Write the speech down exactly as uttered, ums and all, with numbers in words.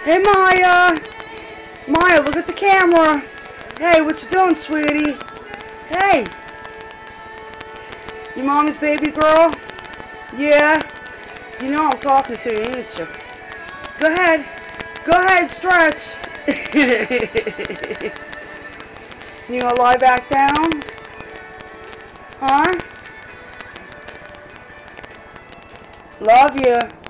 Hey, Maya. Maya, look at the camera. Hey, what you doing, sweetie? Hey. You mommy's baby girl? Yeah. You know I'm talking to you, ain't you? Go ahead. Go ahead, stretch. You gonna lie back down? Huh? Love you.